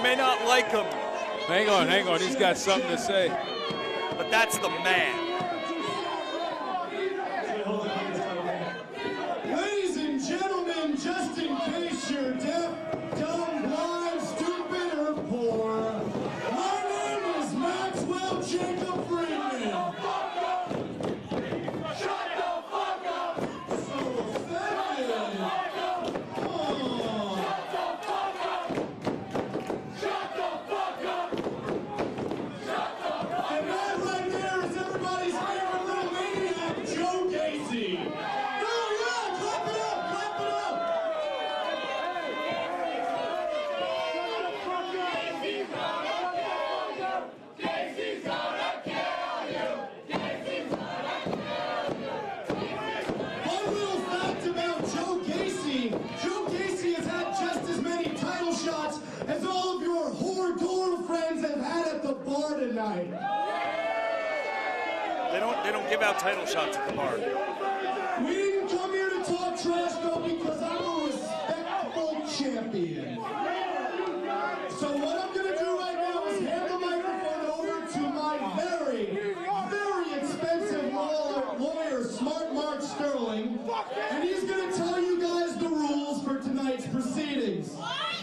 may not like him. Hang on. He's got something to say. But that's the man. Ladies and gentlemen, just in case you're deaf, dumb, blind, stupid, or poor, my name is Maxwell Jacob Friedman. Shut the fuck up! So offended. Oh. Shut the fuck up! Shut the fuck up! Shut the fuck up! And that right there is everybody's favorite little maniac, Joe Gacy. Oh yeah, clap it up, clap it up! Gacy's gonna kill you! Gacy's gonna kill you! One little fact about Joe Gacy has had just as many title shots as all of your whore door friends have had at the bar tonight. They don't give out title shots at the bar. We didn't come here to talk trash though because I'm a respectful champion. So what I'm gonna do right now is hand the microphone over to my very, very expensive lawyer, Smart Mark Sterling, and he's gonna tell you guys the rules for tonight's proceedings.